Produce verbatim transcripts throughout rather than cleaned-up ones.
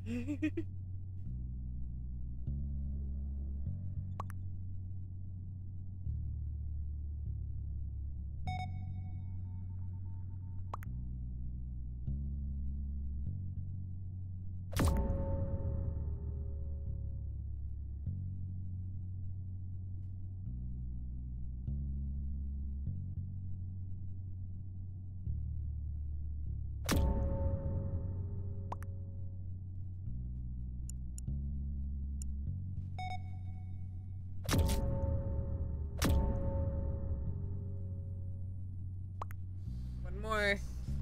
One more.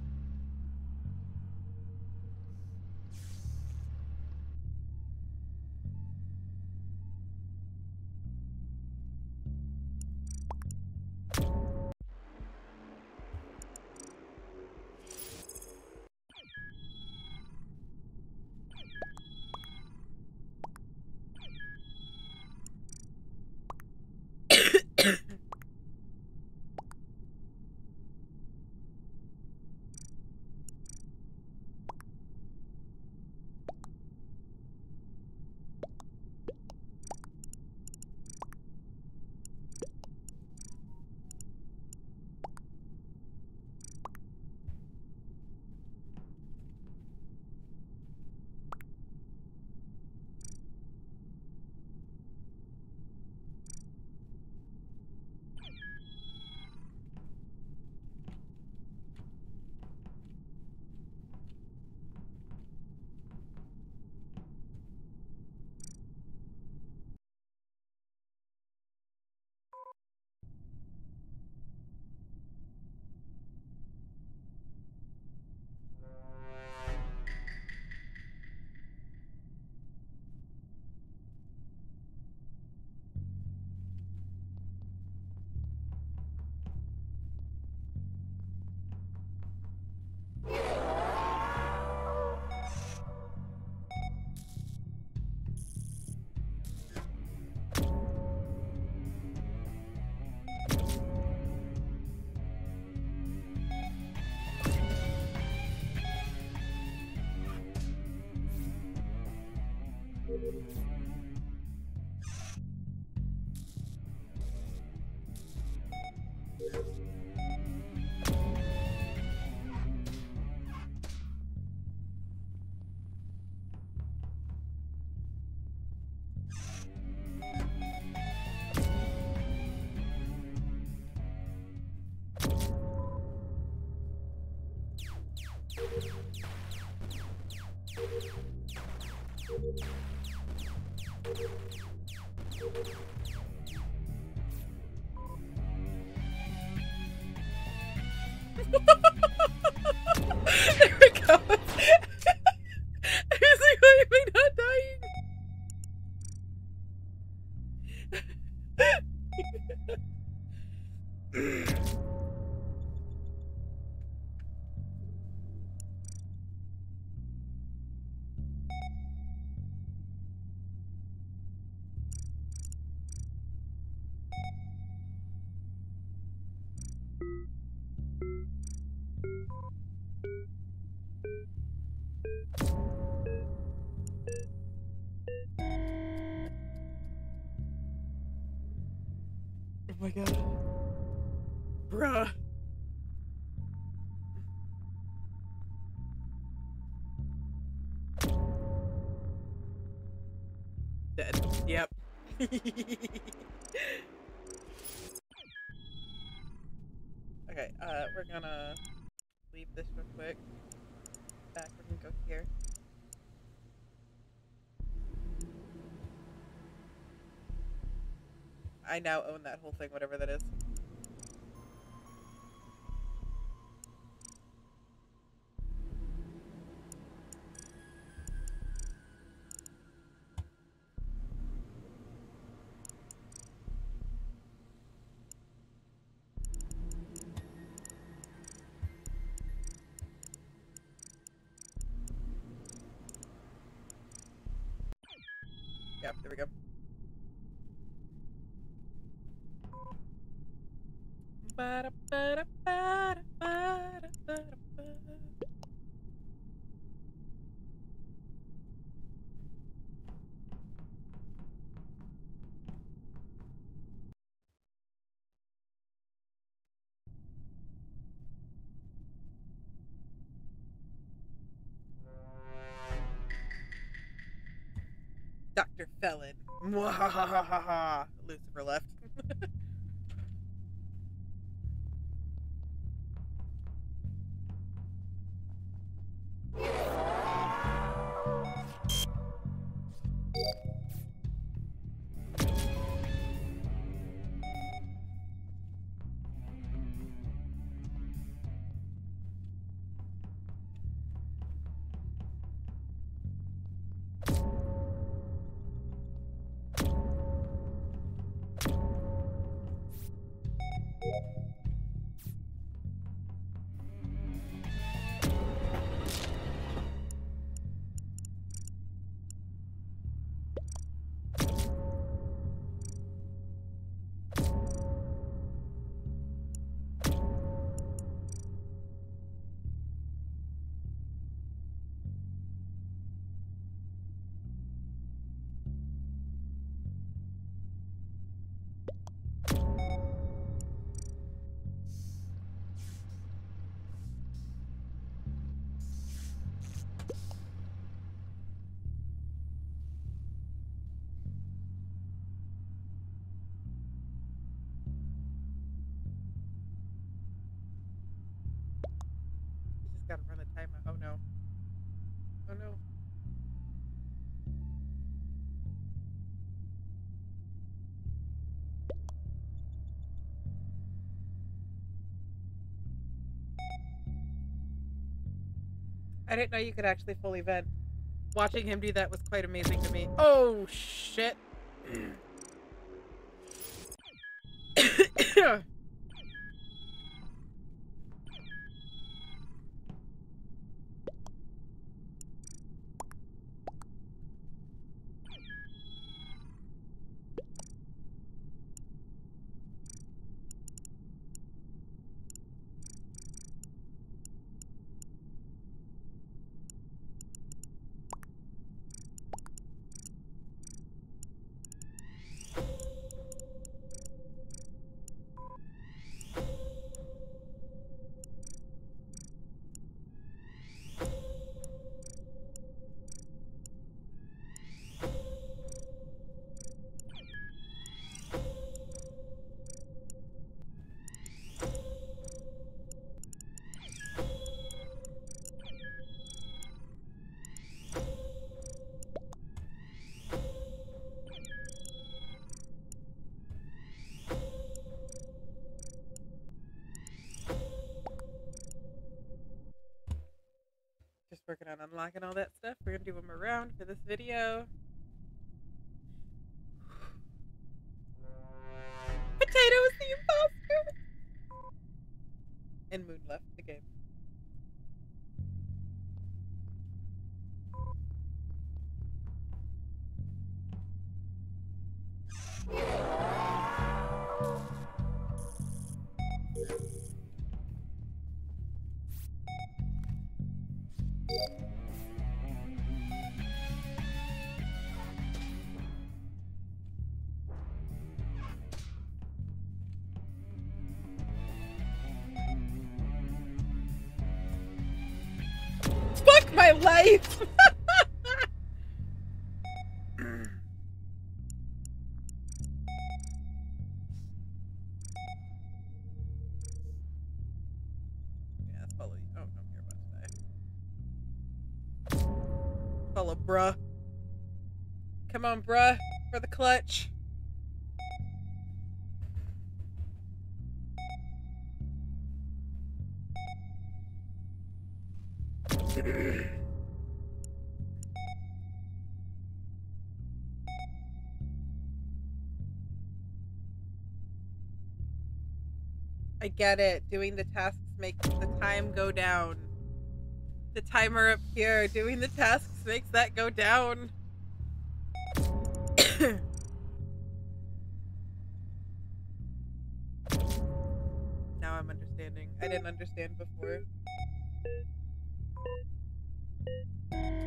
There we go. I was like, why am I not dying? Oh my god. Bruh. Dead. Yep. Okay, uh, we're gonna leave this real quick. Back, we're gonna go here. I now own that whole thing, whatever that is. Yeah, there we go. Ba-da, ba-da, ba-da, ba-da, ba-da, ba-da. Mister Felon. Mwahahaha. Lucifer left. Gotta run the timer. Oh no. Oh no. I didn't know you could actually fully vent. Watching him do that was quite amazing to me. Oh shit. Just working on unlocking all that stuff. We're gonna do them around for this video. Potato is the imposter! And Moon left the game. Fuck my life! Yeah, let's follow you. Oh, no, you're about to die. Follow, bruh. Come on, bruh, for the clutch. I get it. Doing the tasks makes the time go down. The timer up here, doing the tasks makes that go down. Now I'm understanding. I didn't understand before.